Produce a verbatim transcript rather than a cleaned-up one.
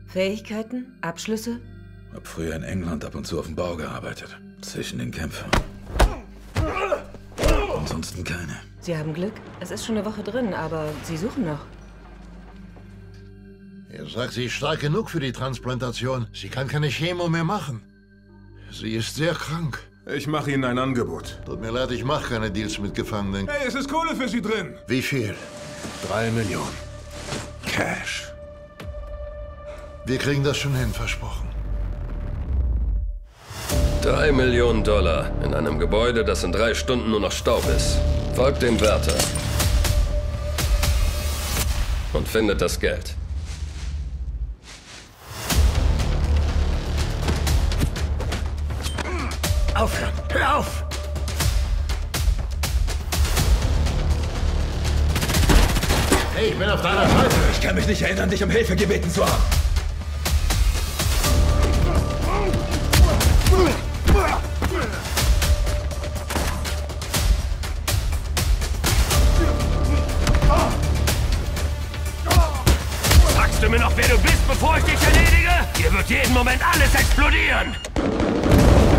Fähigkeiten? Abschlüsse? Hab früher in England ab und zu auf dem Bau gearbeitet. Zwischen den Kämpfen. Ansonsten keine. Sie haben Glück. Es ist schon eine Woche drin, aber Sie suchen noch. Er sagt, sie ist stark genug für die Transplantation. Sie kann keine Chemo mehr machen. Sie ist sehr krank. Ich mache Ihnen ein Angebot. Tut mir leid, ich mache keine Deals mit Gefangenen. Hey, es ist Kohle für Sie drin. Wie viel? Drei Millionen. Cash. Wir kriegen das schon hin, versprochen. Drei Millionen Dollar in einem Gebäude, das in drei Stunden nur noch Staub ist. Folgt dem Wärter. Und findet das Geld. Aufhören! Hör auf! Hey, ich bin auf deiner Seite! Ich kann mich nicht erinnern, dich um Hilfe gebeten zu haben. Sagst du mir noch, wer du bist, bevor ich dich erledige? Hier wird jeden Moment alles explodieren!